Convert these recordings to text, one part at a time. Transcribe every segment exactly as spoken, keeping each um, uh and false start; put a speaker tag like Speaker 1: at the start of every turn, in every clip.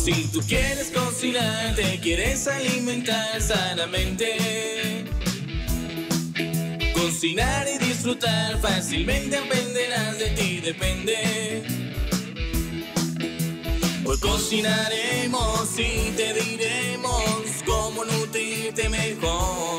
Speaker 1: Si tú quieres cocinar, te quieres alimentar sanamente, cocinar y disfrutar fácilmente aprenderás, de ti depende. Hoy cocinaremos y te diremos cómo nutrirte mejor.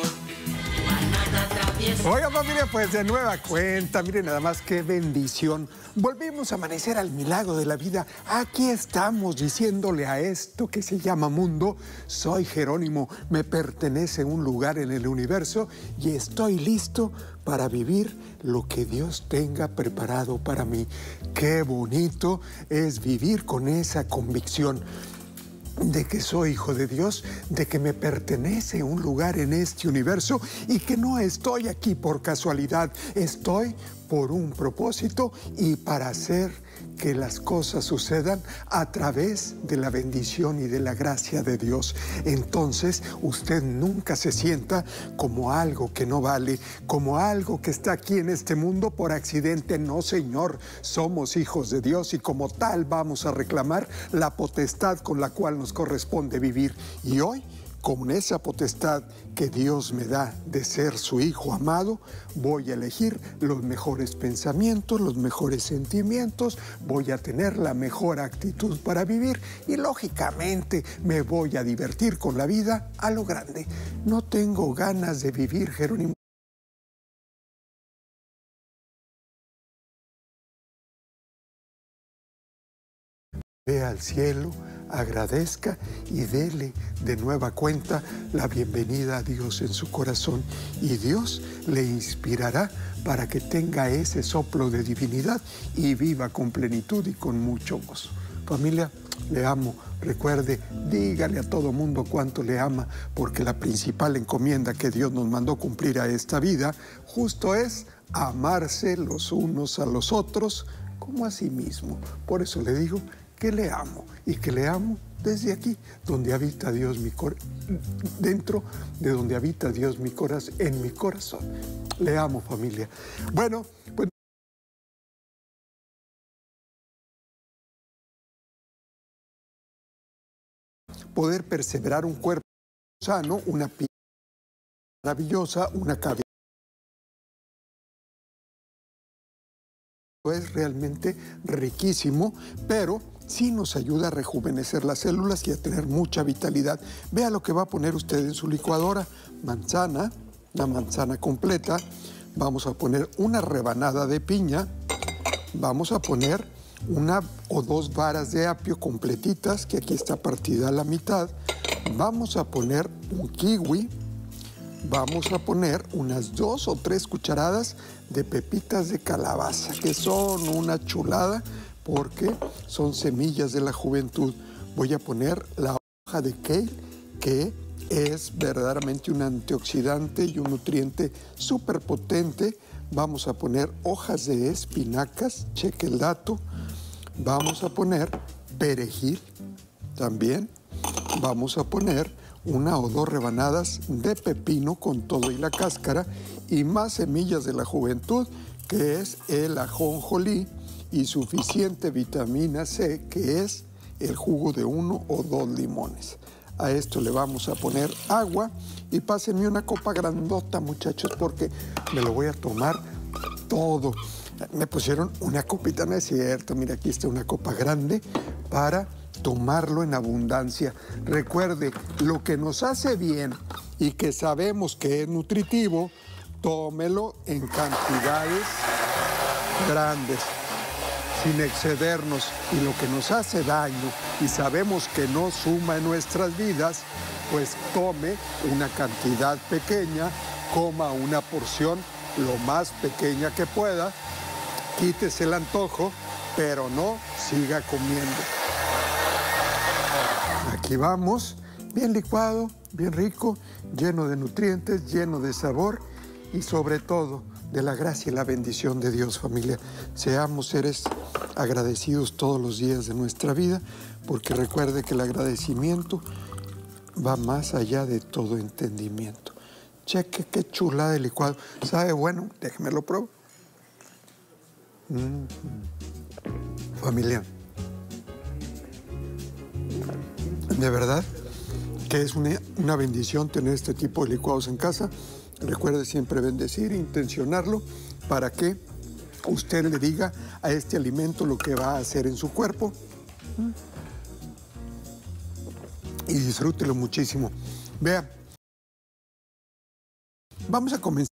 Speaker 2: Oiga, familia, pues de nueva cuenta, miren nada más qué bendición. Volvimos a amanecer al milagro de la vida. Aquí estamos diciéndole a esto que se llama mundo: soy Jerónimo, me pertenece un lugar en el universo y estoy listo para vivir lo que Dios tenga preparado para mí. Qué bonito es vivir con esa convicción de que soy hijo de Dios, de que me pertenece un lugar en este universo y que no estoy aquí por casualidad, estoy por un propósito y para hacer que las cosas sucedan a través de la bendición y de la gracia de Dios. Entonces, usted nunca se sienta como algo que no vale, como algo que está aquí en este mundo por accidente. No, señor, somos hijos de Dios y como tal vamos a reclamar la potestad con la cual nos corresponde vivir. Y hoy, con esa potestad que Dios me da de ser su hijo amado, voy a elegir los mejores pensamientos, los mejores sentimientos, voy a tener la mejor actitud para vivir y lógicamente me voy a divertir con la vida a lo grande. No tengo ganas de vivir, Jerónimo. Ve al cielo, agradezca y dele de nueva cuenta la bienvenida a Dios en su corazón. Y Dios le inspirará para que tenga ese soplo de divinidad y viva con plenitud y con mucho gozo. Familia, le amo. Recuerde, dígale a todo mundo cuánto le ama, porque la principal encomienda que Dios nos mandó cumplir a esta vida justo es amarse los unos a los otros como a sí mismo. Por eso le digo que le amo y que le amo desde aquí, donde habita Dios, mi cor dentro de donde habita Dios mi corazón, en mi corazón. Le amo, familia. Bueno, pues poder perseverar un cuerpo sano, una piel maravillosa, una cabeza es realmente riquísimo, pero sí nos ayuda a rejuvenecer las células y a tener mucha vitalidad. Vea lo que va a poner usted en su licuadora: manzana, una manzana completa, vamos a poner una rebanada de piña, vamos a poner una o dos varas de apio completitas, que aquí está partida a la mitad, vamos a poner un kiwi, vamos a poner unas dos o tres cucharadas de pepitas de calabaza, que son una chulada porque son semillas de la juventud. Voy a poner la hoja de kale, que es verdaderamente un antioxidante y un nutriente súper potente. Vamos a poner hojas de espinacas, cheque el dato. Vamos a poner perejil también. Vamos a poner una o dos rebanadas de pepino con todo y la cáscara y más semillas de la juventud, que es el ajonjolí, y suficiente vitamina C, que es el jugo de uno o dos limones. A esto le vamos a poner agua y pásenme una copa grandota, muchachos, porque me lo voy a tomar todo. Me pusieron una copita, no es cierto, mira, aquí está una copa grande para tomarlo en abundancia. Recuerde, lo que nos hace bien y que sabemos que es nutritivo, tómelo en cantidades grandes, sin excedernos. Y lo que nos hace daño y sabemos que no suma en nuestras vidas, pues tome una cantidad pequeña, coma una porción lo más pequeña que pueda, quítese el antojo, pero no siga comiendo. Aquí vamos, bien licuado, bien rico, lleno de nutrientes, lleno de sabor y sobre todo de la gracia y la bendición de Dios, familia. Seamos seres agradecidos todos los días de nuestra vida, porque recuerde que el agradecimiento va más allá de todo entendimiento. Cheque qué chulada de licuado. ¿Sabe bueno? Déjeme lo probar. Mm. Familia, De verdad que es una, una bendición tener este tipo de licuados en casa. Recuerde siempre bendecir e intencionarlo para que usted le diga a este alimento lo que va a hacer en su cuerpo y disfrútelo muchísimo. Vea, vamos a comenzar.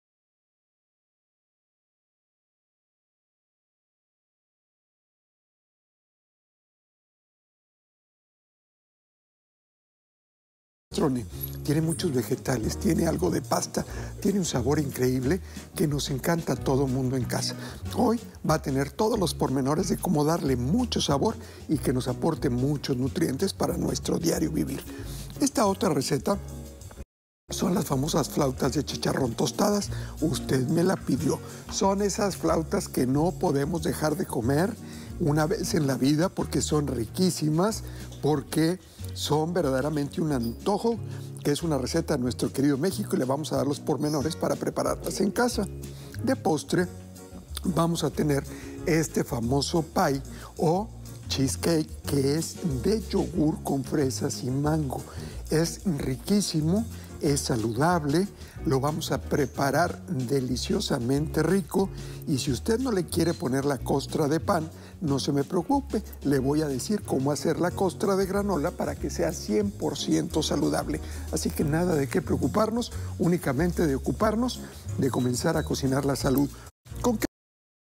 Speaker 2: Tiene muchos vegetales, tiene algo de pasta, tiene un sabor increíble que nos encanta a todo mundo en casa. Hoy va a tener todos los pormenores de cómo darle mucho sabor y que nos aporte muchos nutrientes para nuestro diario vivir. Esta otra receta son las famosas flautas de chicharrón tostadas. Usted me la pidió. Son esas flautas que no podemos dejar de comer una vez en la vida porque son riquísimas, porque son verdaderamente un antojo, que es una receta de nuestro querido México y le vamos a dar los pormenores para prepararlas en casa. De postre vamos a tener este famoso pie o cheesecake que es de yogur con fresas y mango. Es riquísimo, es saludable, lo vamos a preparar deliciosamente rico y si usted no le quiere poner la costra de pan, no se me preocupe, le voy a decir cómo hacer la costra de granola para que sea cien por ciento saludable. Así que nada de qué preocuparnos, únicamente de ocuparnos de comenzar a cocinar la salud. ¿Con qué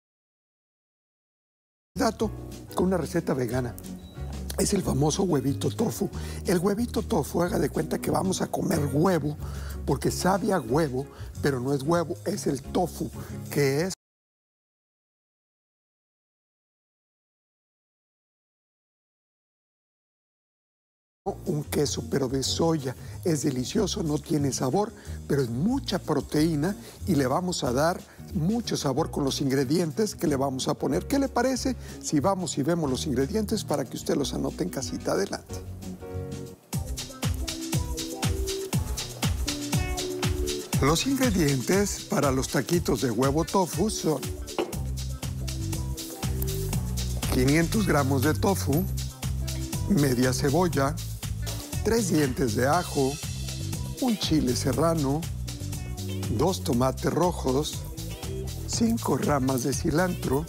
Speaker 2: dato? Con una receta vegana. Es el famoso huevito tofu. El huevito tofu, haga de cuenta que vamos a comer huevo, porque sabe a huevo, pero no es huevo, es el tofu, que es un queso, pero de soya. Es delicioso, no tiene sabor, pero es mucha proteína y le vamos a dar mucho sabor con los ingredientes que le vamos a poner. ¿Qué le parece si vamos y vemos los ingredientes para que usted los anote en casita? Adelante. Los ingredientes para los taquitos de huevo tofu son quinientos gramos de tofu, media cebolla, tres dientes de ajo, un chile serrano, dos tomates rojos, cinco ramas de cilantro,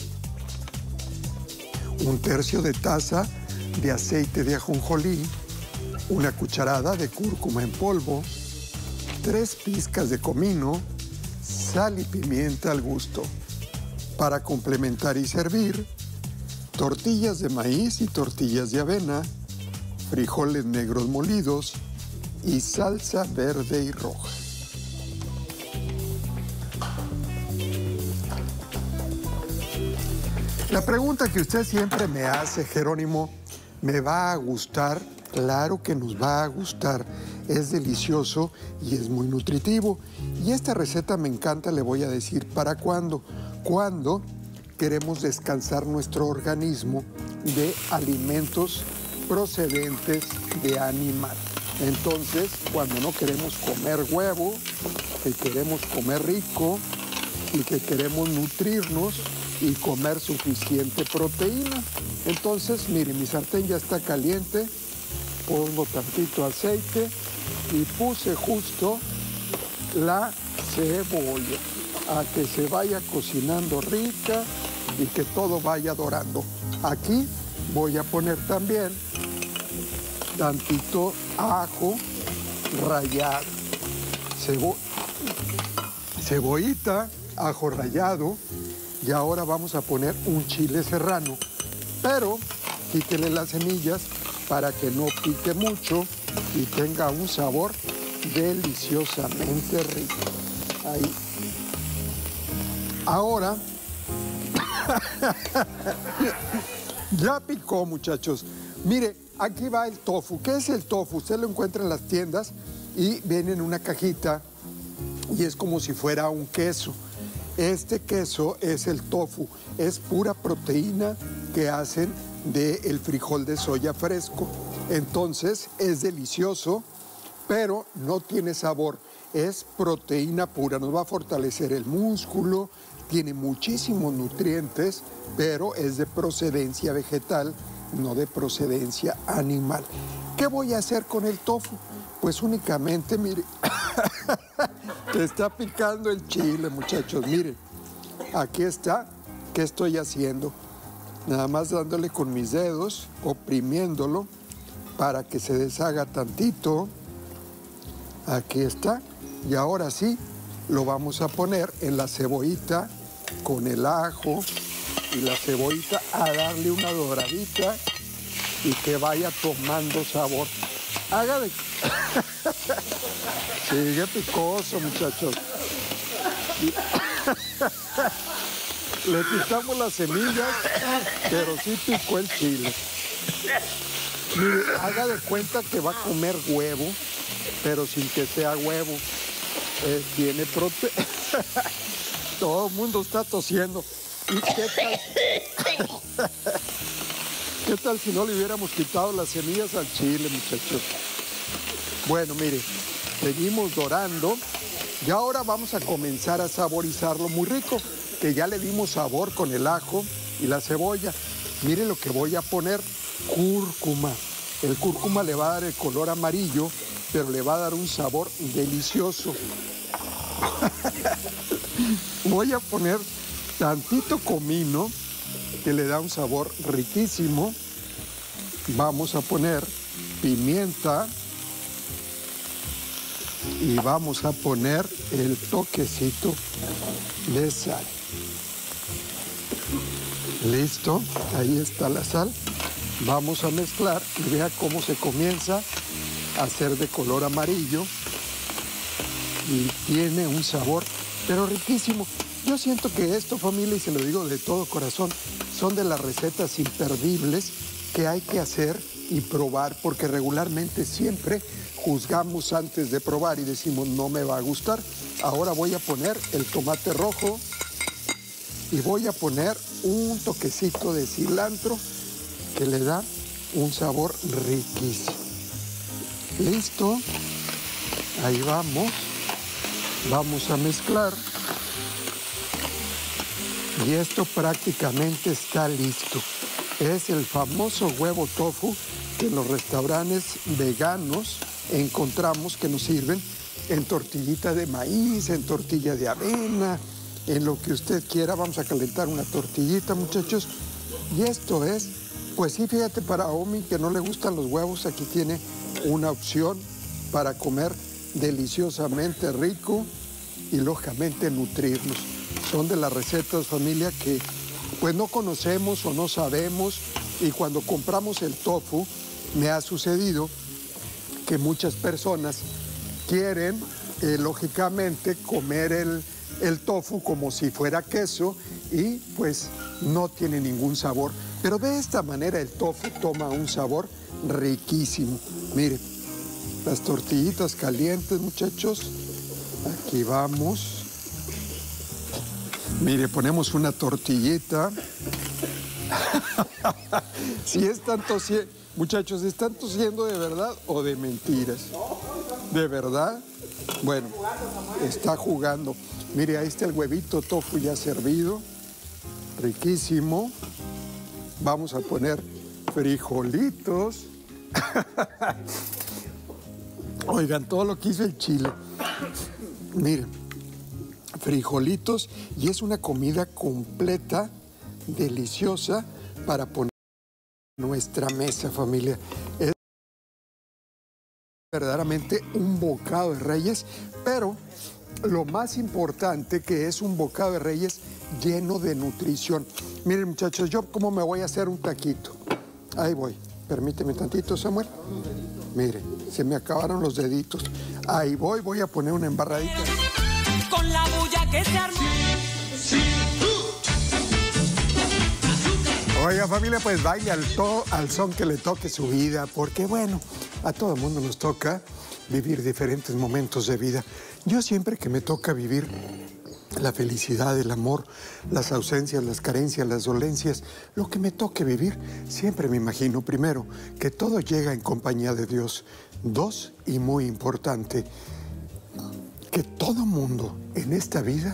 Speaker 2: un tercio de taza de aceite de ajonjolí, una cucharada de cúrcuma en polvo, tres pizcas de comino, sal y pimienta al gusto. Para complementar y servir, tortillas de maíz y tortillas de avena, frijoles negros molidos y salsa verde y roja. La pregunta que usted siempre me hace, Jerónimo, ¿me va a gustar? Claro que nos va a gustar. Es delicioso y es muy nutritivo. Y esta receta me encanta, le voy a decir para cuándo. Cuando queremos descansar nuestro organismo de alimentos procedentes de animal. Entonces, cuando no queremos comer huevo, que queremos comer rico y que queremos nutrirnos y comer suficiente proteína. Entonces, mire, mi sartén ya está caliente, pongo tantito aceite y puse justo la cebolla a que se vaya cocinando rica y que todo vaya dorando. Aquí voy a poner también tantito ajo rallado, Cebo cebollita, ajo rallado, y ahora vamos a poner un chile serrano, pero quítele las semillas para que no pique mucho y tenga un sabor deliciosamente rico. Ahí. Ahora, ya picó, muchachos. Mire, aquí va el tofu. ¿Qué es el tofu? Usted lo encuentra en las tiendas y viene en una cajita y es como si fuera un queso. Este queso es el tofu. Es pura proteína que hacen del frijol de soya fresco. Entonces, es delicioso, pero no tiene sabor. Es proteína pura. Nos va a fortalecer el músculo. Tiene muchísimos nutrientes, pero es de procedencia vegetal, no de procedencia animal. ¿Qué voy a hacer con el tofu? Pues únicamente, mire, te está picando el chile, muchachos. Miren, aquí está. ¿Qué estoy haciendo? Nada más dándole con mis dedos, oprimiéndolo para que se deshaga tantito. Aquí está. Y ahora sí, lo vamos a poner en la cebollita con el ajo y la cebollita a darle una doradita y que vaya tomando sabor. Haga de... Sigue picoso, muchachos. Le quitamos las semillas, pero sí picó el chile. Mire, haga de cuenta que va a comer huevo, pero sin que sea huevo. Eh, tiene proteína. Todo el mundo está tosiendo. ¿Y qué tal? ¿Qué tal si no le hubiéramos quitado las semillas al chile, muchachos? Bueno, mire, seguimos dorando y ahora vamos a comenzar a saborizarlo muy rico, que ya le dimos sabor con el ajo y la cebolla. Mire lo que voy a poner, cúrcuma. El cúrcuma le va a dar el color amarillo, pero le va a dar un sabor delicioso. Voy a poner tantito comino, que le da un sabor riquísimo. Vamos a poner pimienta y vamos a poner el toquecito de sal. Listo, ahí está la sal. Vamos a mezclar y vea cómo se comienza a hacer de color amarillo y tiene un sabor, pero riquísimo. Yo siento que esto, familia, y se lo digo de todo corazón, son de las recetas imperdibles que hay que hacer y probar, porque regularmente siempre juzgamos antes de probar y decimos no me va a gustar. Ahora voy a poner el tomate rojo y voy a poner un toquecito de cilantro que le da un sabor riquísimo. Listo, ahí vamos, vamos a mezclar y esto prácticamente está listo. Es el famoso huevo tofu que en los restaurantes veganos encontramos, que nos sirven en tortillita de maíz, en tortilla de avena, en lo que usted quiera. Vamos a calentar una tortillita, muchachos. Y esto es, pues sí, fíjate, para Omi, que no le gustan los huevos, aquí tiene una opción para comer deliciosamente rico y lógicamente nutrirnos. Son de las recetas, familia, que pues no conocemos o no sabemos, y cuando compramos el tofu, me ha sucedido que muchas personas quieren, eh, lógicamente, comer el, el tofu como si fuera queso y pues no tiene ningún sabor. Pero de esta manera el tofu toma un sabor riquísimo. Miren, las tortillitas calientes, muchachos. Aquí vamos. Mire, ponemos una tortillita. Si están tosiendo, muchachos, ¿están tosiendo de verdad o de mentiras? ¿De verdad? Bueno, está jugando. Mire, ahí está el huevito tofu ya servido. Riquísimo. Vamos a poner frijolitos. Oigan, todo lo que hizo el chile. Miren, frijolitos, y es una comida completa, deliciosa para poner en nuestra mesa, familia. Es verdaderamente un bocado de reyes, pero lo más importante, que es un bocado de reyes lleno de nutrición. Miren, muchachos, yo cómo me voy a hacer un taquito. Ahí voy. Permíteme tantito, Samuel. Miren, se me acabaron los deditos. Ahí voy, voy a poner una embarradita.
Speaker 1: Con la bulla que se armó. Sí,
Speaker 2: Oiga, familia, pues baile al, to, al son que le toque su vida, porque bueno, a todo el mundo nos toca vivir diferentes momentos de vida. Yo siempre que me toca vivir la felicidad, el amor, las ausencias, las carencias, las dolencias, lo que me toque vivir, siempre me imagino, primero, que todo llega en compañía de Dios. Dos, y muy importante, que todo mundo en esta vida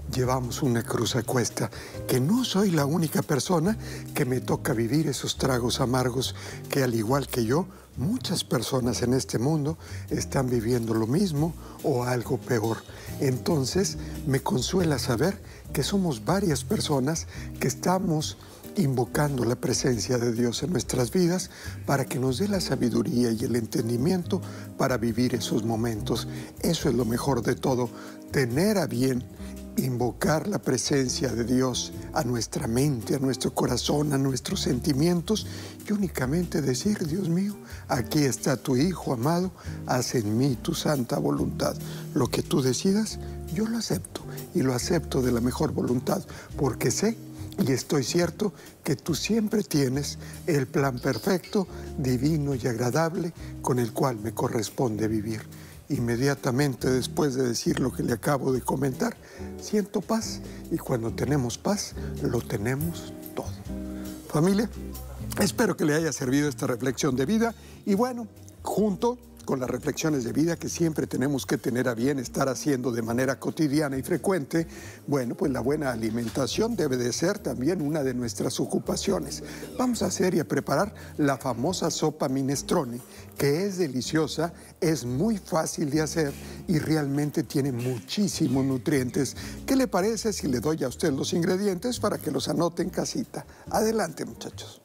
Speaker 2: llevamos una cruz a cuesta, que no soy la única persona que me toca vivir esos tragos amargos, que al igual que yo, muchas personas en este mundo están viviendo lo mismo o algo peor. Entonces, me consuela saber que somos varias personas que estamos invocando la presencia de Dios en nuestras vidas para que nos dé la sabiduría y el entendimiento para vivir esos momentos. Eso es lo mejor de todo, tener a bien invocar la presencia de Dios a nuestra mente, a nuestro corazón, a nuestros sentimientos y únicamente decir: Dios mío, aquí está tu Hijo amado, haz en mí tu santa voluntad. Lo que tú decidas, yo lo acepto y lo acepto de la mejor voluntad, porque sé y estoy cierto que tú siempre tienes el plan perfecto, divino y agradable con el cual me corresponde vivir. Inmediatamente después de decir lo que le acabo de comentar, siento paz, y cuando tenemos paz, lo tenemos todo. Familia, espero que le haya servido esta reflexión de vida, y bueno, junto con las reflexiones de vida que siempre tenemos que tener a bien estar haciendo de manera cotidiana y frecuente, bueno, pues la buena alimentación debe de ser también una de nuestras ocupaciones. Vamos a hacer y a preparar la famosa sopa minestrone, que es deliciosa, es muy fácil de hacer y realmente tiene muchísimos nutrientes. ¿Qué le parece si le doy a usted los ingredientes para que los anote en casita? Adelante, muchachos.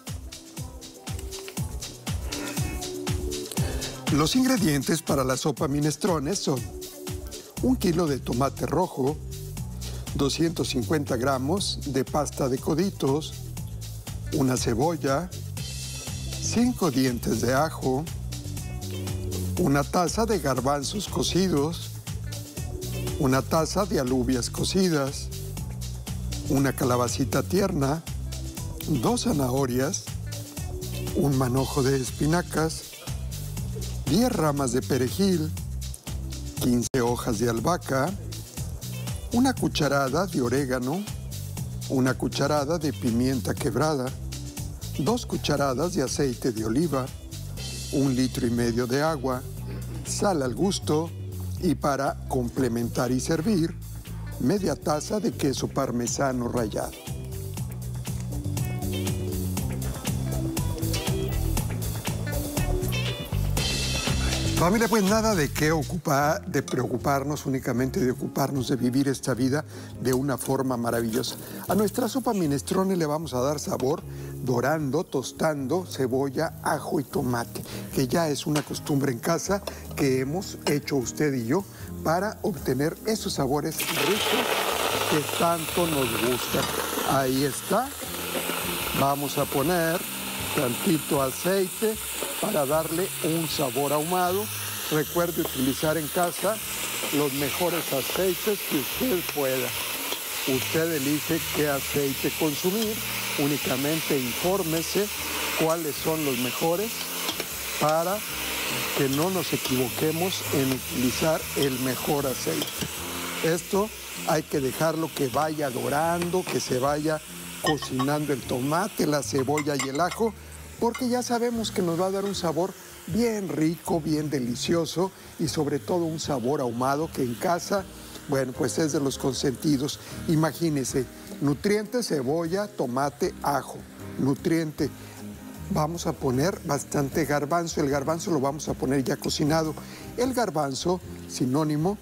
Speaker 2: Los ingredientes para la sopa minestrone son un kilo de tomate rojo, doscientos cincuenta gramos de pasta de coditos, una cebolla, cinco dientes de ajo, una taza de garbanzos cocidos, una taza de alubias cocidas, una calabacita tierna, dos zanahorias, un manojo de espinacas, diez ramas de perejil, quince hojas de albahaca, una cucharada de orégano, una cucharada de pimienta quebrada, dos cucharadas de aceite de oliva, un litro y medio de agua, sal al gusto y, para complementar y servir, media taza de queso parmesano rallado. Familia, pues nada de qué ocupar, de preocuparnos, únicamente de ocuparnos de vivir esta vida de una forma maravillosa. A nuestra sopa minestrone le vamos a dar sabor dorando, tostando cebolla, ajo y tomate, que ya es una costumbre en casa que hemos hecho usted y yo para obtener esos sabores ricos que tanto nos gustan. Ahí está. Vamos a poner tantito aceite para darle un sabor ahumado. Recuerde utilizar en casa los mejores aceites que usted pueda. Usted elige qué aceite consumir, únicamente infórmese cuáles son los mejores para que no nos equivoquemos en utilizar el mejor aceite. Esto hay que dejarlo que vaya dorando, que se vaya cocinando el tomate, la cebolla y el ajo, porque ya sabemos que nos va a dar un sabor bien rico, bien delicioso y sobre todo un sabor ahumado que en casa, bueno, pues es de los consentidos. Imagínense, nutriente, cebolla, tomate, ajo, nutriente. Vamos a poner bastante garbanzo, el garbanzo lo vamos a poner ya cocinado. El garbanzo, sinónimo,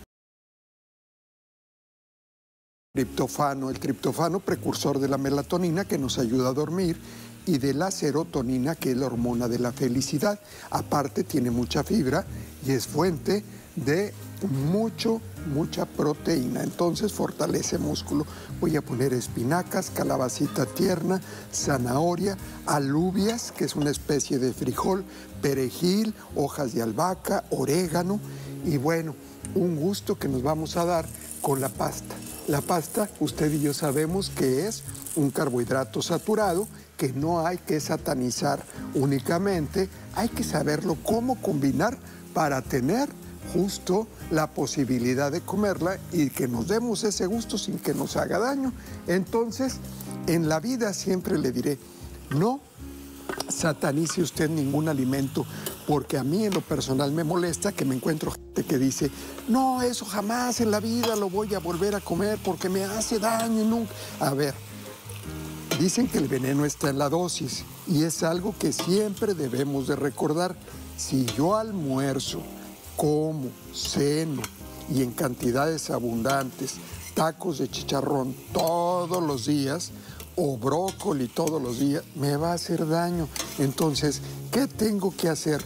Speaker 2: triptófano, el triptófano precursor de la melatonina que nos ayuda a dormir, y de la serotonina, que es la hormona de la felicidad. Aparte tiene mucha fibra y es fuente de mucho, mucha proteína. Entonces fortalece músculo. Voy a poner espinacas, calabacita tierna, zanahoria, alubias, que es una especie de frijol, perejil, hojas de albahaca, orégano y bueno, un gusto que nos vamos a dar con la pasta. La pasta, usted y yo sabemos que es un carbohidrato saturado que no hay que satanizar únicamente, hay que saberlo cómo combinar para tener justo la posibilidad de comerla y que nos demos ese gusto sin que nos haga daño. Entonces, en la vida siempre le diré, no satanice usted ningún alimento, porque a mí en lo personal me molesta que me encuentro gente que dice, no, eso jamás en la vida lo voy a volver a comer porque me hace daño y nunca. A ver, dicen que el veneno está en la dosis y es algo que siempre debemos de recordar. Si yo almuerzo, como, ceno y en cantidades abundantes tacos de chicharrón todos los días o brócoli todos los días, me va a hacer daño. Entonces, ¿qué tengo que hacer?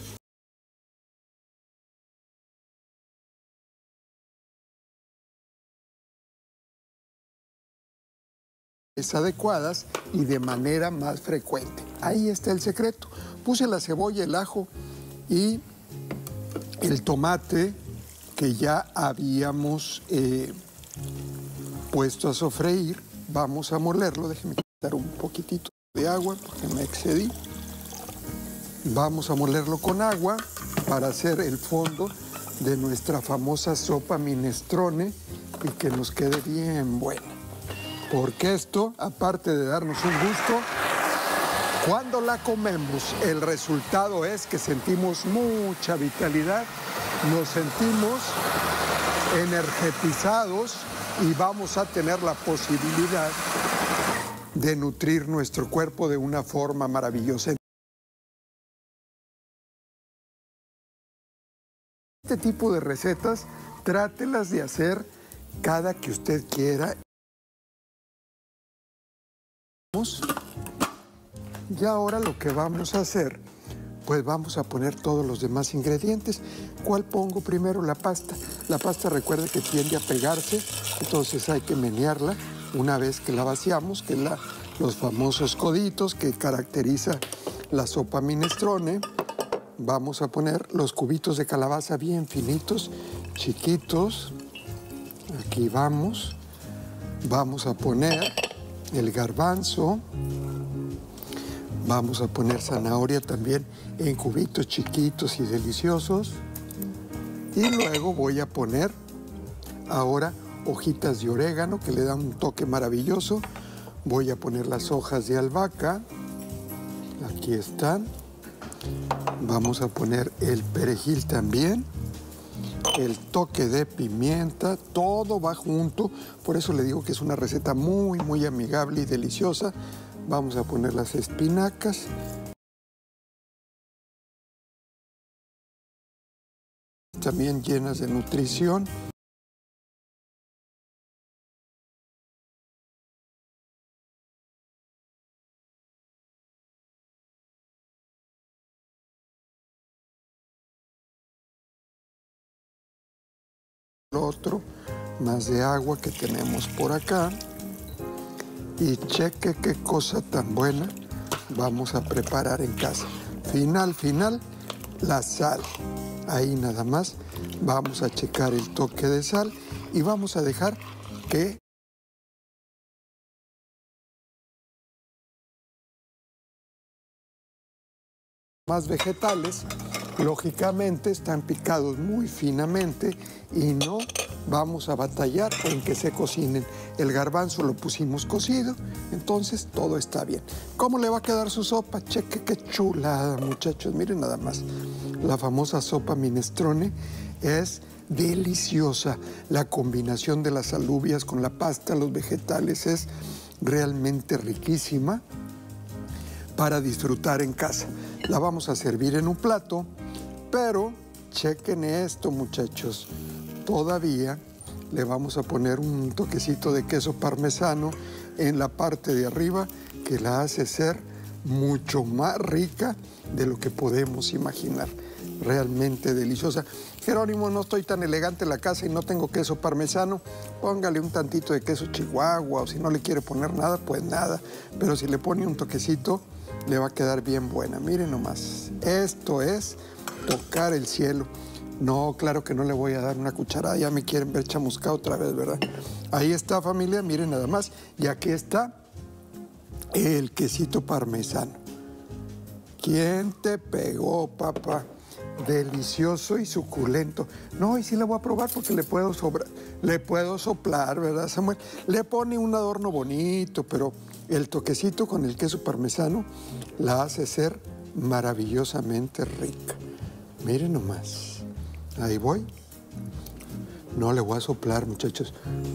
Speaker 2: Adecuadas y de manera más frecuente. Ahí está el secreto. Puse la cebolla, el ajo y el tomate que ya habíamos eh, puesto a sofreír. Vamos a molerlo. Déjenme quitar un poquitito de agua porque me excedí. Vamos a molerlo con agua para hacer el fondo de nuestra famosa sopa minestrone y que nos quede bien buena. Porque esto, aparte de darnos un gusto, cuando la comemos, el resultado es que sentimos mucha vitalidad, nos sentimos energetizados y vamos a tener la posibilidad de nutrir nuestro cuerpo de una forma maravillosa. Este tipo de recetas, trátelas de hacer cada que usted quiera. Y ahora lo que vamos a hacer, pues vamos a poner todos los demás ingredientes. ¿Cuál pongo primero? La pasta. La pasta, recuerde que tiende a pegarse, entonces hay que menearla una vez que la vaciamos, que es la, los famosos coditos que caracteriza la sopa minestrone. Vamos a poner los cubitos de calabaza bien finitos, chiquitos. Aquí vamos. Vamos a poner el garbanzo. Vamos a poner zanahoria también en cubitos chiquitos y deliciosos. Y luego voy a poner ahora hojitas de orégano que le dan un toque maravilloso. Voy a poner las hojas de albahaca. Aquí están. Vamos a poner el perejil también. El toque de pimienta, todo va junto. Por eso le digo que es una receta muy, muy amigable y deliciosa. Vamos a poner las espinacas. También llenas de nutrición. Lo otro, más de agua que tenemos por acá. Y cheque qué cosa tan buena vamos a preparar en casa. Final, final, la sal. Ahí nada más vamos a checar el toque de sal y vamos a dejar que más vegetales, lógicamente están picados muy finamente y no vamos a batallar en que se cocinen. El garbanzo lo pusimos cocido, entonces todo está bien. ¿Cómo le va a quedar su sopa? Cheque qué chulada, muchachos. Miren nada más. La famosa sopa minestrone es deliciosa. La combinación de las alubias con la pasta, los vegetales es realmente riquísima para disfrutar en casa. La vamos a servir en un plato, pero chequen esto, muchachos. Todavía le vamos a poner un toquecito de queso parmesano en la parte de arriba que la hace ser mucho más rica de lo que podemos imaginar. Realmente deliciosa. Jerónimo, no estoy tan elegante en la casa y no tengo queso parmesano. Póngale un tantito de queso chihuahua o si no le quiere poner nada, pues nada. Pero si le pone un toquecito, le va a quedar bien buena. Miren nomás. Esto es tocar el cielo. No, claro que no le voy a dar una cucharada. Ya me quieren ver chamuscado otra vez, ¿verdad? Ahí está, familia. Miren nada más. Y aquí está el quesito parmesano. ¿Quién te pegó, papá? Delicioso y suculento. No, y sí la voy a probar porque le puedo sobrar, le puedo soplar, ¿verdad, Samuel? Le pone un adorno bonito, pero el toquecito con el queso parmesano la hace ser maravillosamente rica. Miren nomás. Ahí voy. No le voy a soplar, muchachos.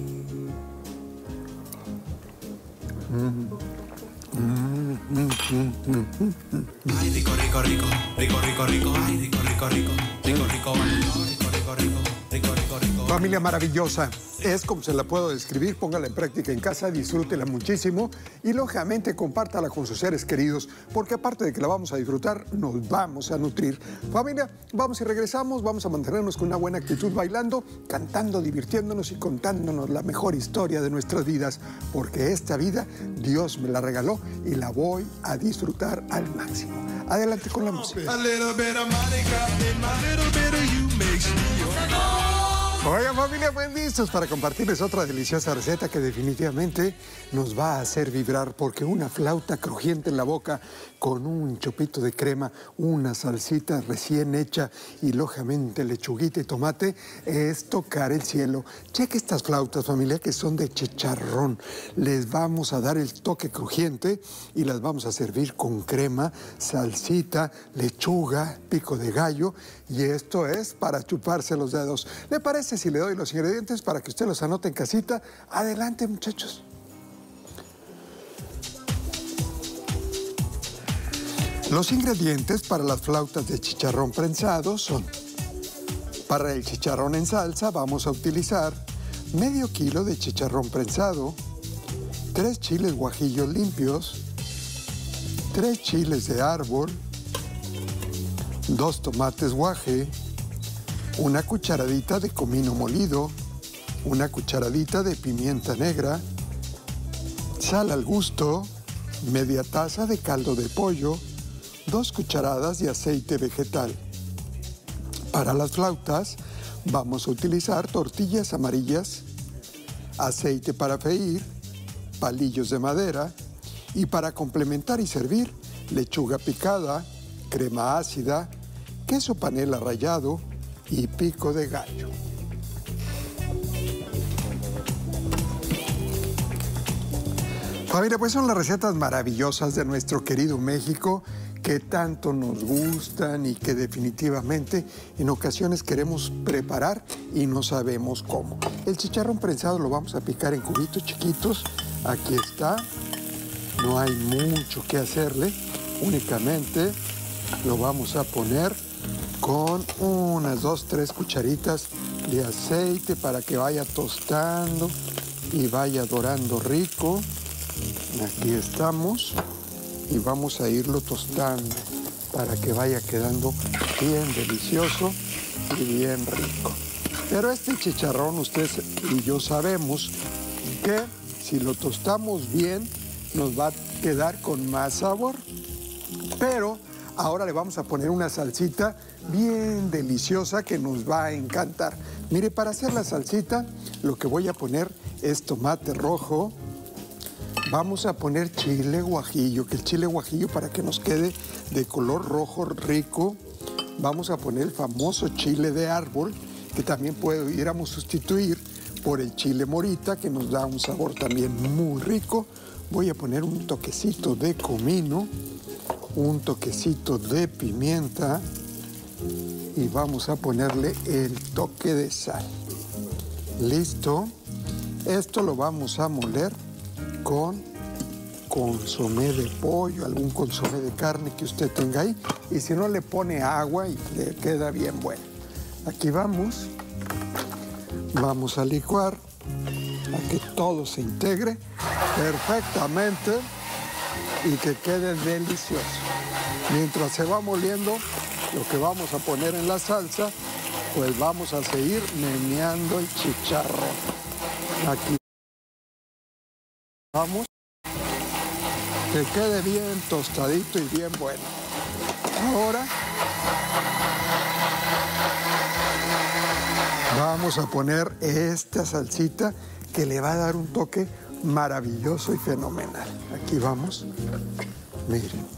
Speaker 2: Mm. Mm, mm, mm, mm, mm.
Speaker 1: Ay, rico, rico, rico, rico, rico, rico, ay, rico, rico, rico, rico, rico, rico, rico, rico, rico, rico, rico, rico.
Speaker 2: Familia maravillosa, es como se la puedo describir, póngala en práctica en casa, disfrútela muchísimo y lógicamente compártala con sus seres queridos, porque aparte de que la vamos a disfrutar, nos vamos a nutrir. Familia, vamos y regresamos, vamos a mantenernos con una buena actitud bailando, cantando, divirtiéndonos y contándonos la mejor historia de nuestras vidas, porque esta vida Dios me la regaló y la voy a disfrutar al máximo. Adelante con la música.
Speaker 1: A little bit of Monica and my little bit of you makes me your...
Speaker 2: Oigan, familia, pues listos para compartirles otra deliciosa receta que definitivamente nos va a hacer vibrar, porque una flauta crujiente en la boca con un chopito de crema, una salsita recién hecha y lógicamente lechuguita y tomate es tocar el cielo. Cheque estas flautas, familia, que son de chicharrón. Les vamos a dar el toque crujiente y las vamos a servir con crema, salsita, lechuga, pico de gallo, y esto es para chuparse los dedos. ¿Le parece si le doy los ingredientes para que usted los anote en casita? Adelante, muchachos. Los ingredientes para las flautas de chicharrón prensado son: para el chicharrón en salsa vamos a utilizar medio kilo de chicharrón prensado, tres chiles guajillos limpios, tres chiles de árbol, dos tomates guaje, una cucharadita de comino molido, una cucharadita de pimienta negra, sal al gusto, media taza de caldo de pollo, dos cucharadas de aceite vegetal. Para las flautas vamos a utilizar tortillas amarillas, aceite para freír, palillos de madera y para complementar y servir lechuga picada, crema ácida, queso panela rallado y pico de gallo. Familia, pues son las recetas maravillosas de nuestro querido México que tanto nos gustan y que definitivamente en ocasiones queremos preparar y no sabemos cómo. El chicharrón prensado lo vamos a picar en cubitos chiquitos. Aquí está. No hay mucho que hacerle. Únicamente lo vamos a poner con unas dos, tres cucharitas de aceite para que vaya tostando y vaya dorando rico. Aquí estamos y vamos a irlo tostando para que vaya quedando bien delicioso y bien rico. Pero este chicharrón, ustedes y yo sabemos que si lo tostamos bien nos va a quedar con más sabor. Pero ahora le vamos a poner una salsita bien deliciosa que nos va a encantar. Mire, para hacer la salsita lo que voy a poner es tomate rojo. Vamos a poner chile guajillo, que el chile guajillo para que nos quede de color rojo rico. Vamos a poner el famoso chile de árbol, que también pudiéramos sustituir por el chile morita, que nos da un sabor también muy rico. Voy a poner un toquecito de comino, un toquecito de pimienta y vamos a ponerle el toque de sal. Listo. Esto lo vamos a moler con consomé de pollo, algún consomé de carne que usted tenga ahí, y si no le pone agua y le queda bien bueno. Aquí vamos, vamos a licuar a que todo se integre perfectamente y que quede delicioso. Mientras se va moliendo lo que vamos a poner en la salsa, pues vamos a seguir meneando el chicharrón. Aquí vamos, que quede bien tostadito y bien bueno. Ahora vamos a poner esta salsita que le va a dar un toque maravilloso y fenomenal. Aquí vamos, miren,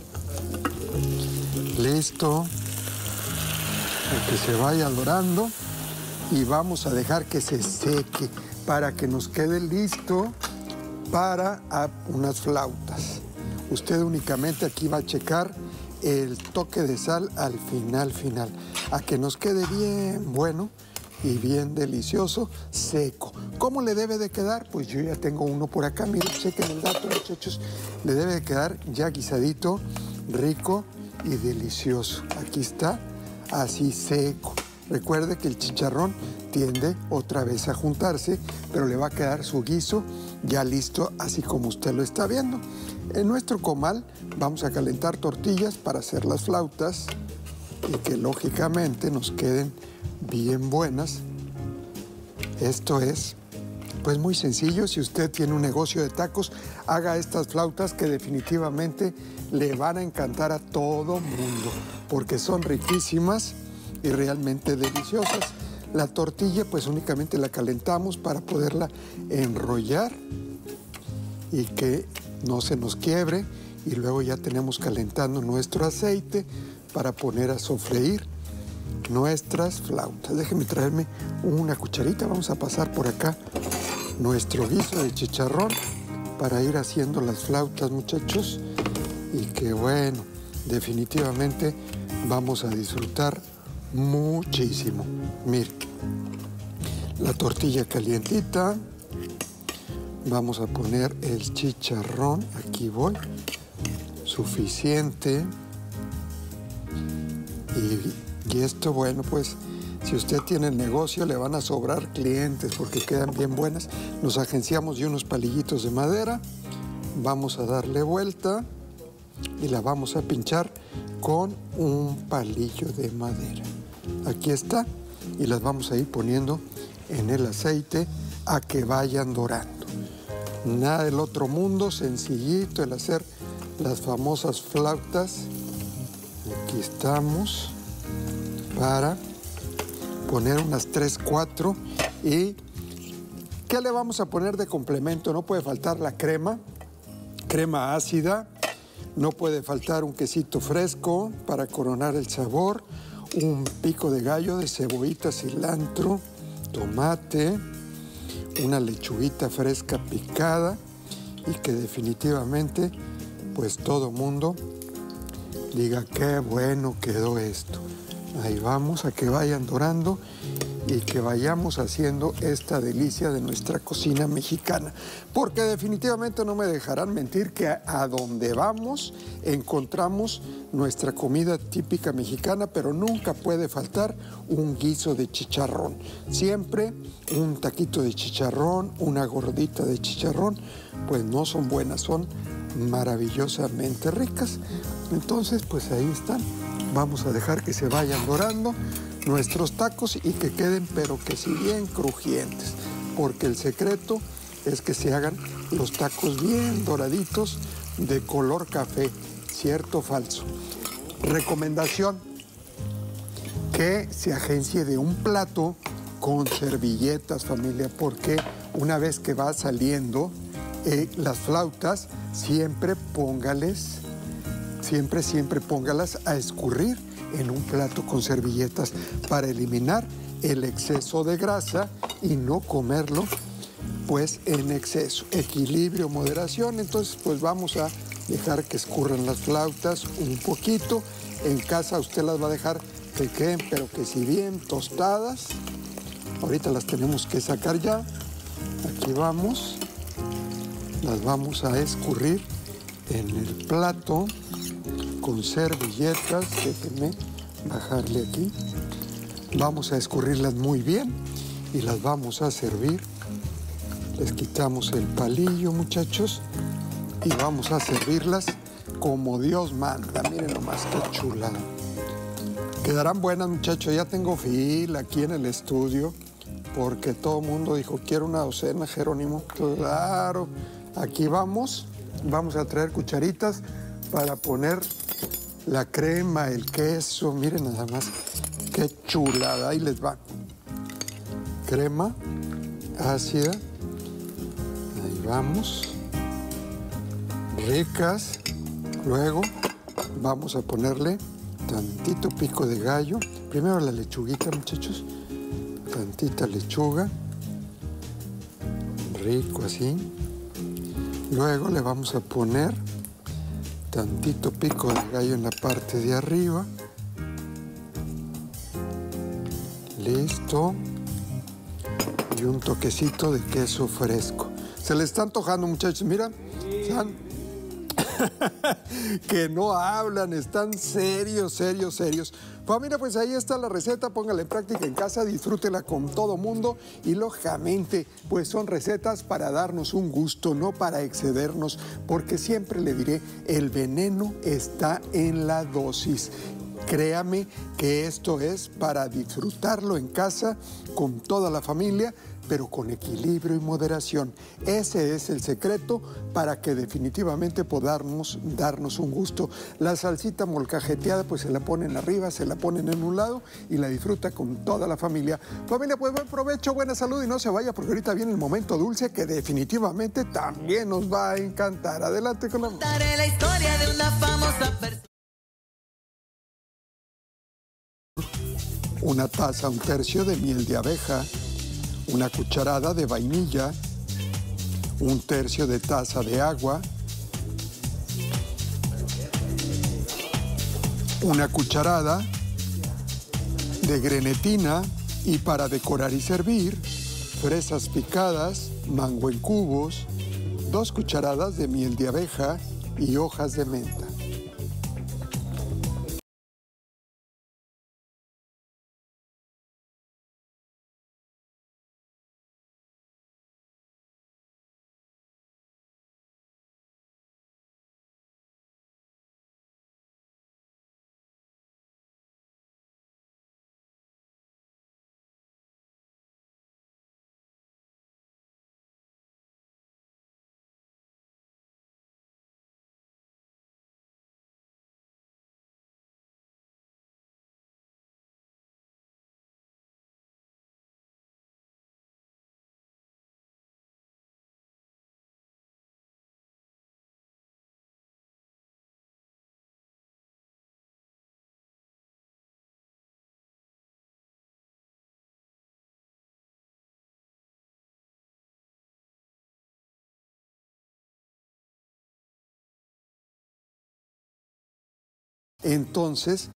Speaker 2: listo, que se vaya dorando y vamos a dejar que se seque para que nos quede listo para unas flautas. Usted únicamente aquí va a checar el toque de sal al final, final, a que nos quede bien bueno y bien delicioso, seco. ¿Cómo le debe de quedar? Pues yo ya tengo uno por acá, miren, chequen el dato, muchachos. Le debe de quedar ya guisadito, rico y delicioso. Aquí está, así seco. Recuerde que el chicharrón tiende otra vez a juntarse, pero le va a quedar su guiso ya listo, así como usted lo está viendo. En nuestro comal vamos a calentar tortillas para hacer las flautas y que lógicamente nos queden bien buenas. Esto es pues muy sencillo. Si usted tiene un negocio de tacos, haga estas flautas que definitivamente le van a encantar a todo mundo porque son riquísimas y realmente deliciosas. La tortilla pues únicamente la calentamos para poderla enrollar y que no se nos quiebre, y luego ya tenemos calentando nuestro aceite para poner a sofreír nuestras flautas. Déjenme traerme una cucharita, vamos a pasar por acá nuestro guiso de chicharrón para ir haciendo las flautas, muchachos, y que bueno, definitivamente vamos a disfrutar muchísimo. Miren, la tortilla calientita, vamos a poner el chicharrón, aquí voy, suficiente. Y, y esto, bueno, pues si usted tiene el negocio le van a sobrar clientes porque quedan bien buenas. Nos agenciamos de unos palillitos de madera, vamos a darle vuelta y la vamos a pinchar con un palillo de madera. Aquí está, y las vamos a ir poniendo en el aceite a que vayan dorando. Nada del otro mundo, sencillito el hacer las famosas flautas. Aquí estamos para poner unas tres, cuatro. ¿Y qué le vamos a poner de complemento? No puede faltar la crema, crema ácida. No puede faltar un quesito fresco para coronar el sabor, un pico de gallo de cebollita, cilantro, tomate, una lechuguita fresca picada y que definitivamente pues todo mundo diga qué bueno quedó esto. Ahí vamos a que vayan dorando y que vayamos haciendo esta delicia de nuestra cocina mexicana. Porque definitivamente no me dejarán mentir que a, a donde vamos encontramos nuestra comida típica mexicana, pero nunca puede faltar un guiso de chicharrón. Siempre un taquito de chicharrón, una gordita de chicharrón, pues no son buenas, son maravillosamente ricas. Entonces, pues ahí están. Vamos a dejar que se vayan dorando nuestros tacos y que queden, pero que si bien crujientes, porque el secreto es que se hagan los tacos bien doraditos de color café, ¿cierto o falso? Recomendación, que se agencie de un plato con servilletas, familia, porque una vez que va saliendo eh, las flautas, siempre póngales, siempre, siempre póngalas a escurrir en un plato con servilletas para eliminar el exceso de grasa y no comerlo pues en exceso. Equilibrio, moderación. Entonces pues vamos a dejar que escurran las flautas un poquito. En casa usted las va a dejar que queden, pero que si bien tostadas. Ahorita las tenemos que sacar ya. Aquí vamos. Las vamos a escurrir en el plato con servilletas. Déjenme bajarle aquí. Vamos a escurrirlas muy bien y las vamos a servir. Les quitamos el palillo, muchachos, y vamos a servirlas como Dios manda. Miren nomás qué chulada. Quedarán buenas, muchachos. Ya tengo fila aquí en el estudio porque todo el mundo dijo, quiero una docena, Jerónimo. Claro, aquí vamos. Vamos a traer cucharitas para poner la crema, el queso. Miren nada más qué chulada. Ahí les va. Crema ácida. Ahí vamos. Ricas. Luego vamos a ponerle tantito pico de gallo. Primero la lechuguita, muchachos. Tantita lechuga. Rico así. Luego le vamos a poner Tantito pico de gallo en la parte de arriba. Listo. Y un toquecito de queso fresco. Se le está antojando, muchachos. Mira, están que no hablan, están serios, serios, serios. Familia, pues ahí está la receta, póngala en práctica en casa, disfrútela con todo mundo y lógicamente, pues son recetas para darnos un gusto, no para excedernos, porque siempre le diré, el veneno está en la dosis. Créame que esto es para disfrutarlo en casa con toda la familia, pero con equilibrio y moderación. Ese es el secreto para que definitivamente podamos darnos un gusto. La salsita molcajeteada, pues se la ponen arriba, se la ponen en un lado y la disfruta con toda la familia. Familia, pues buen provecho, buena salud y no se vaya porque ahorita viene el momento dulce que definitivamente también nos va a encantar. Adelante con la...
Speaker 3: Contaré la historia de una famosa persona.
Speaker 2: Una taza, un tercio de miel de abeja, una cucharada de vainilla, un tercio de taza de agua, una cucharada de grenetina y para decorar y servir, fresas picadas, mango en cubos, dos cucharadas de miel de abeja y hojas de menta. Entonces,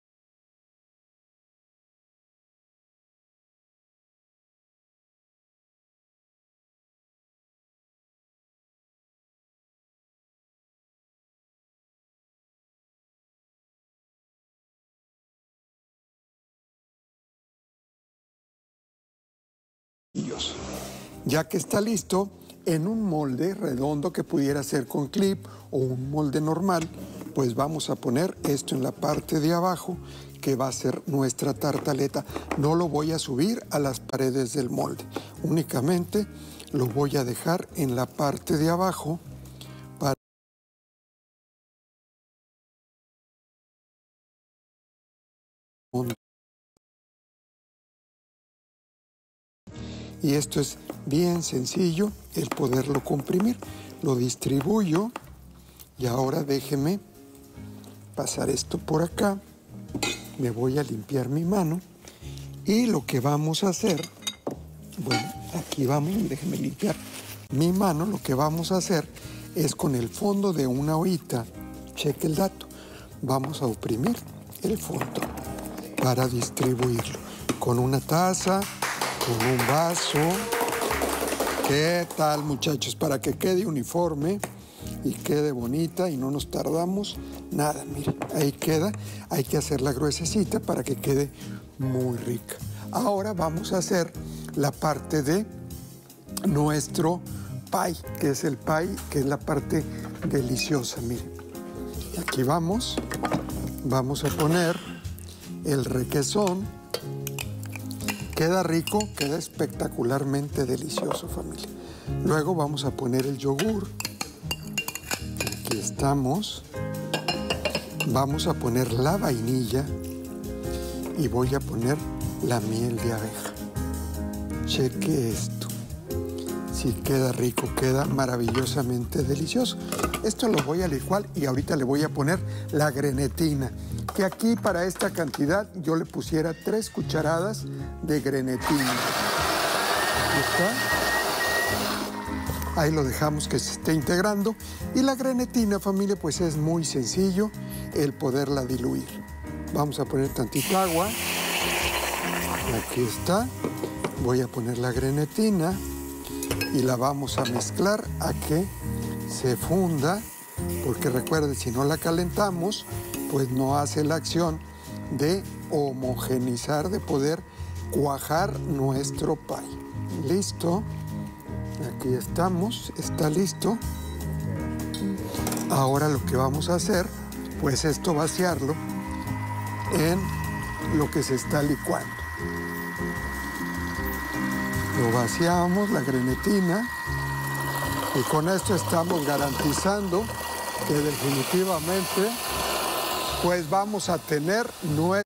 Speaker 2: ya que está listo, en un molde redondo que pudiera ser con clip o un molde normal, pues vamos a poner esto en la parte de abajo, que va a ser nuestra tartaleta. No lo voy a subir a las paredes del molde, únicamente lo voy a dejar en la parte de abajo para... Y esto es bien sencillo, el poderlo comprimir. Lo distribuyo y ahora déjeme pasar esto por acá. Me voy a limpiar mi mano y lo que vamos a hacer, bueno, aquí vamos, déjeme limpiar mi mano. Lo que vamos a hacer es con el fondo de una ollita, cheque el dato, vamos a oprimir el fondo para distribuirlo con una taza, con un vaso. ¿Qué tal, muchachos? Para que quede uniforme y quede bonita y no nos tardamos nada. Miren, ahí queda. Hay que hacerla gruesecita para que quede muy rica. Ahora vamos a hacer la parte de nuestro pie, que es el pie, que es la parte deliciosa. Miren, aquí vamos. Vamos a poner el requesón. Queda rico, queda espectacularmente delicioso, familia. Luego vamos a poner el yogur. Aquí estamos. Vamos a poner la vainilla y voy a poner la miel de abeja. Cheque esto. Si queda rico, queda maravillosamente delicioso. Esto lo voy a licuar y ahorita le voy a poner la grenetina. Que aquí para esta cantidad yo le pusiera tres cucharadas de grenetina. ¿Está? Ahí lo dejamos que se esté integrando. Y la grenetina, familia, pues es muy sencillo el poderla diluir. Vamos a poner tantito agua. Aquí está. Voy a poner la grenetina y la vamos a mezclar a que se funda, porque recuerden, si no la calentamos, pues no hace la acción de homogenizar, de poder cuajar nuestro pie. Listo. Aquí estamos, está listo. Ahora lo que vamos a hacer, pues esto vaciarlo en lo que se está licuando. Lo vaciamos, la grenetina, y con esto estamos garantizando que definitivamente pues vamos a tener nuestro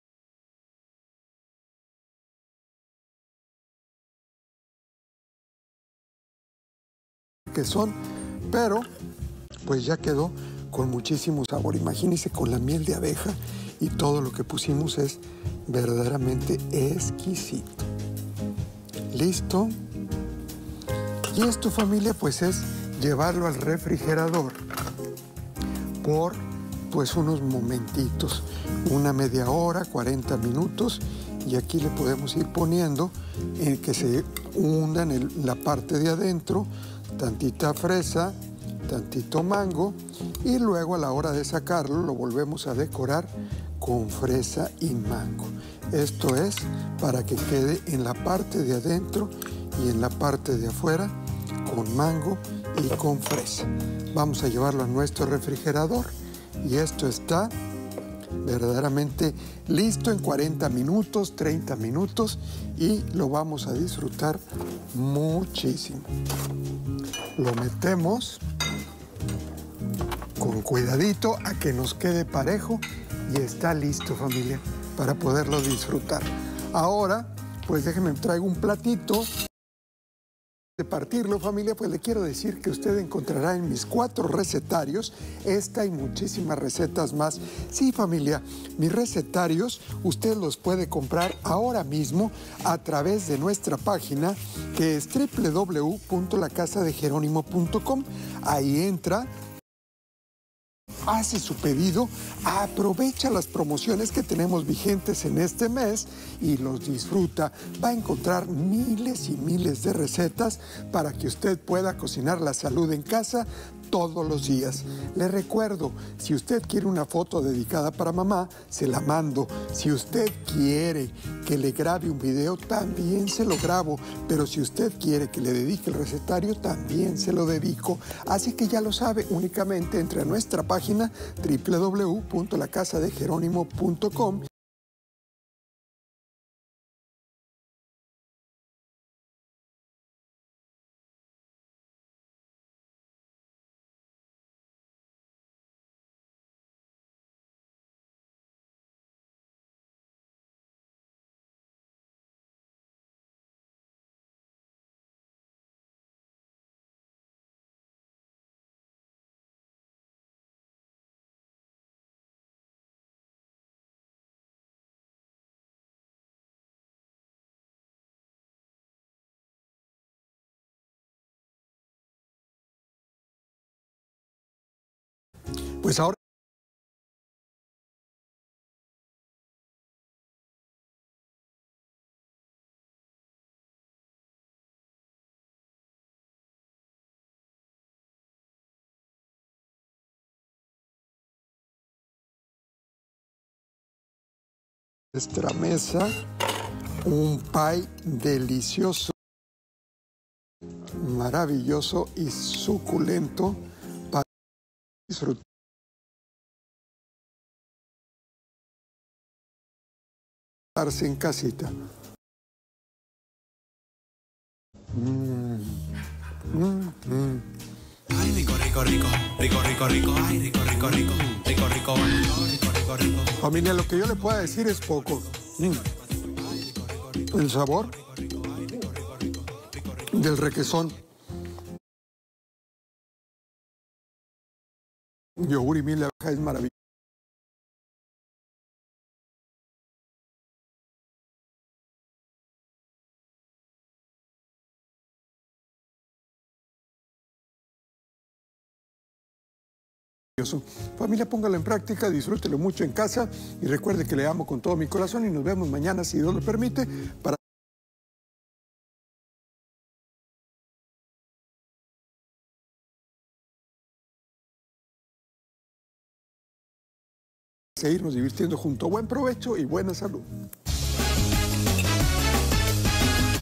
Speaker 2: que son, pero pues ya quedó con muchísimo sabor. Imagínense con la miel de abeja y todo lo que pusimos es verdaderamente exquisito. Listo. Y esto, familia, pues es llevarlo al refrigerador por pues unos momentitos, una media hora, cuarenta minutos, y aquí le podemos ir poniendo en que se hunda en el, la parte de adentro, tantita fresa, tantito mango, y luego a la hora de sacarlo lo volvemos a decorar con fresa y mango. Esto es para que quede en la parte de adentro y en la parte de afuera con mango y con fresa. Vamos a llevarlo a nuestro refrigerador y esto está verdaderamente listo en cuarenta minutos, treinta minutos, y lo vamos a disfrutar muchísimo. Lo metemos con cuidadito a que nos quede parejo y está listo, familia, para poderlo disfrutar. Ahora, pues déjenme, traigo un platito. De partirlo, familia, pues le quiero decir que usted encontrará en mis cuatro recetarios esta y muchísimas recetas más. Sí, familia, mis recetarios usted los puede comprar ahora mismo a través de nuestra página, que es doble u doble u doble u punto la casa de jerónimo punto com. Ahí entra, hace su pedido, aprovecha las promociones que tenemos vigentes en este mes y los disfruta. Va a encontrar miles y miles de recetas para que usted pueda cocinar la salud en casa todos los días. Le recuerdo, si usted quiere una foto dedicada para mamá, se la mando. Si usted quiere que le grabe un video, también se lo grabo. Pero si usted quiere que le dedique el recetario, también se lo dedico. Así que ya lo sabe, únicamente entre a nuestra página doble u doble u doble u punto la casa de jerónimo punto com. Pues ahora nuestra mesa, un pie delicioso, maravilloso y suculento para disfrutarse en casita. Mm, mm, mm.
Speaker 1: Ay, rico, rico, rico, rico, rico, rico, ay, rico, rico, rico, rico, rico, rico, rico, rico.
Speaker 2: Familia, lo que yo le pueda decir es poco. Mm. El sabor del requesón, yogur y miel de abeja es maravilloso. Familia, póngalo en práctica, disfrútelo mucho en casa y recuerde que le amo con todo mi corazón y nos vemos mañana, si Dios lo permite, para seguirnos divirtiendo junto. Buen provecho y buena salud.